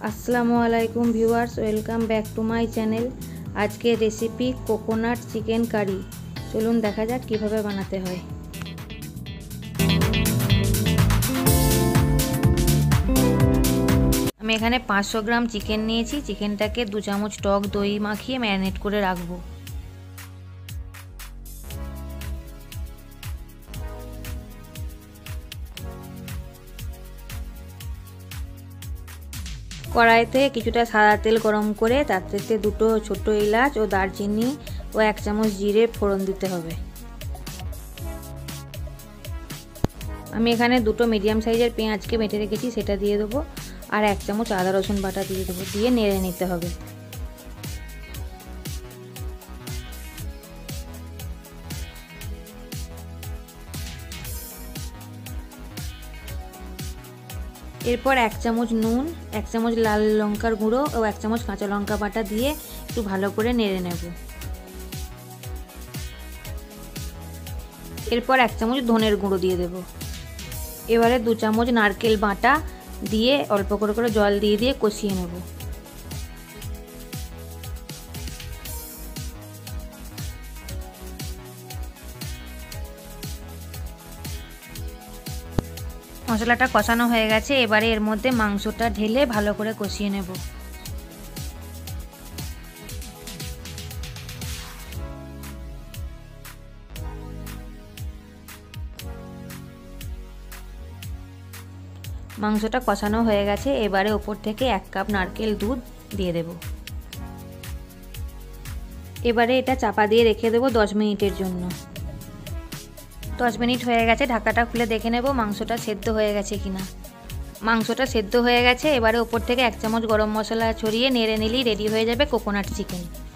আসসালামু আলাইকুম viewers, welcome back to my channel. আজকের রেসিপি কোকোনাট চিকেন কারি। চলুন দেখা যাক কিভাবে বানাতে হয়। আমি এখানে 500 গ্রাম চিকেন নিয়েছি। চিকেনটাকে 2 চামচ টক দই মাখিয়ে ম্যারিনেট করে রাখবো। কড়াইতে কিছুটা সাদা তেল গরম করে তাতে 2টো ছোট এলাচ ও দারচিনি ও 1 চামচ জিরে ফোড়ন দিতে হবে। আমি এখানে 2টো মিডিয়াম সাইজের পেঁয়াজকে বেটে রেখেছি, সেটা দিয়ে দেবো। আর 1 চামচ আদা রসুন বাটা দিয়ে দেবো, দিয়ে নেড়ে নিতে হবে। এরপর 1 চামচ নুন, 1 চামচ লাল লঙ্কার গুঁড়ো ও 1 চামচ কাঁচা লঙ্কা বাটা দিয়ে একটু ভালো করে নেড়ে নেব। এরপর 1 চামচ ধনের গুঁড়ো দিয়ে দেব। এবারে 2 চামচ নারকেল বাটা দিয়ে অল্প করে জল দিয়ে কষিয়ে নেব। মশলাটা কষানো হয়ে গেছে, এবারে এর মধ্যে মাংসটা ঢেলে ভালো করে কষিয়ে নেব। মাংসটা কষানো হয়ে গেছে, এবারে ওপর থেকে 1 কাপ নারকেল দুধ দিয়ে দেব। এবারে এটা চাপা দিয়ে রেখে দেবো 10 মিনিটের জন্য। 10 মিনিট হয়ে গেছে, ঢাকাটা খুলে দেখে নেব মাংসটা সেদ্ধ হয়ে গেছে কিনা। মাংসটা সেদ্ধ হয়ে গেছে, এবারে ওপর থেকে 1 চামচ গরম মশলা ছড়িয়ে নেড়ে নিলেই রেডি হয়ে যাবে কোকোনাট চিকেন।